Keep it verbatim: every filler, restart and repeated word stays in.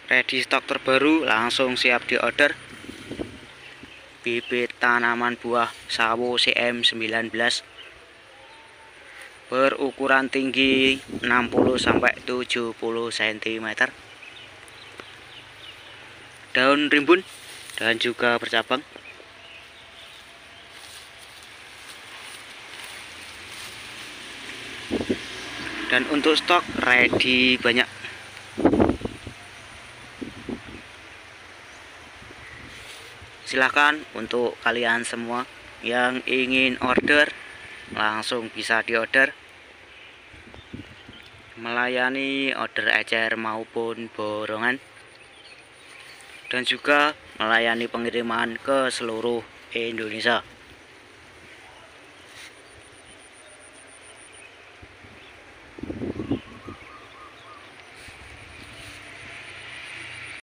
ready stok terbaru, langsung siap diorder. Bibit tanaman buah sawo C M sembilan belas berukuran tinggi enam puluh sampai tujuh puluh sentimeter, daun rimbun dan juga bercabang. Dan untuk stok ready banyak. Silahkan untuk kalian semua yang ingin order, langsung bisa diorder. Melayani order ecer maupun borongan, dan juga melayani pengiriman ke seluruh Indonesia.